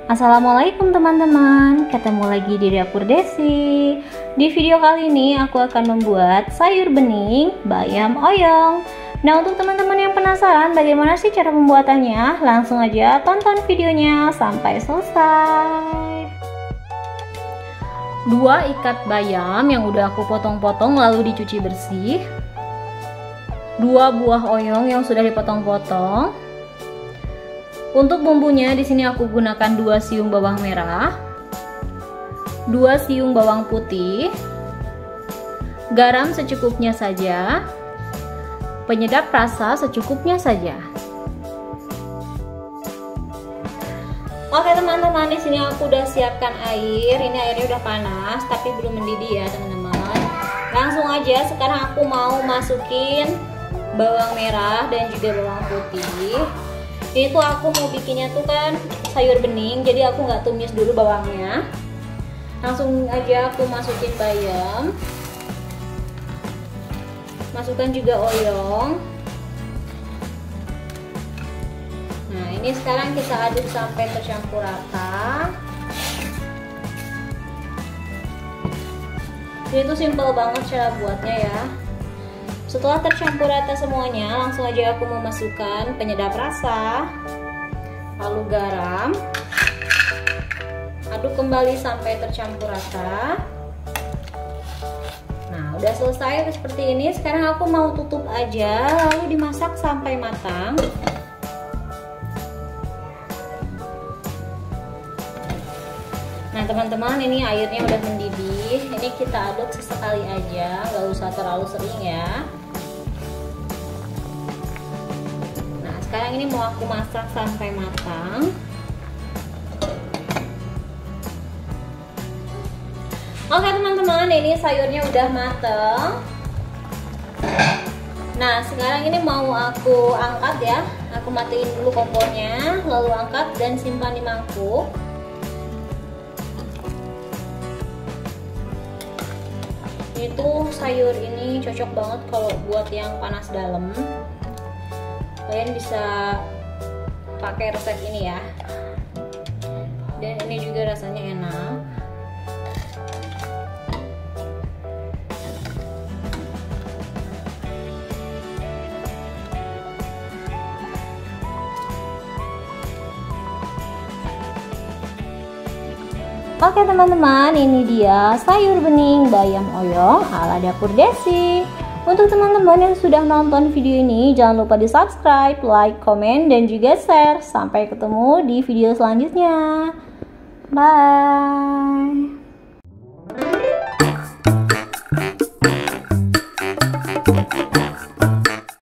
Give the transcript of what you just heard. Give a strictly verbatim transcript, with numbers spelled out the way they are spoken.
Assalamualaikum teman-teman, ketemu lagi di dapur Desi. Di video kali ini aku akan membuat sayur bening bayam oyong. Nah, untuk teman-teman yang penasaran bagaimana sih cara pembuatannya, langsung aja tonton videonya sampai selesai. Dua ikat bayam yang udah aku potong-potong lalu dicuci bersih. Dua buah oyong yang sudah dipotong-potong. Untuk bumbunya di sini aku gunakan dua siung bawang merah, dua siung bawang putih, garam secukupnya saja, penyedap rasa secukupnya saja. Oke teman-teman, di sini aku udah siapkan air. Ini airnya udah panas tapi belum mendidih ya teman-teman. Langsung aja sekarang aku mau masukin bawang merah dan juga bawang putih. Ini tuh aku mau bikinnya tuh kan sayur bening, jadi aku nggak tumis dulu bawangnya. Langsung aja aku masukin bayam, masukkan juga oyong. Nah, ini sekarang kita aduk sampai tercampur rata. Jadi itu simple banget cara buatnya ya. Setelah tercampur rata semuanya, langsung aja aku mau masukkan penyedap rasa, lalu garam, aduk kembali sampai tercampur rata. Nah, udah selesai seperti ini. Sekarang aku mau tutup aja, lalu dimasak sampai matang. Nah teman-teman, ini airnya udah mendidih. Ini kita aduk sesekali aja, nggak usah terlalu sering ya. Nah sekarang ini mau aku masak sampai matang. Oke teman-teman, ini sayurnya udah mateng. Nah sekarang ini mau aku angkat ya. Aku matiin dulu kompornya, lalu angkat dan simpan di mangkuk. Itu sayur ini cocok banget kalau buat yang panas dalam. Kalian bisa pakai resep ini ya. Dan ini juga rasanya enak. Oke teman-teman, ini dia sayur bening bayam oyong ala dapur Desi. Untuk teman-teman yang sudah nonton video ini, jangan lupa di subscribe, like, komen, dan juga share. Sampai ketemu di video selanjutnya. Bye.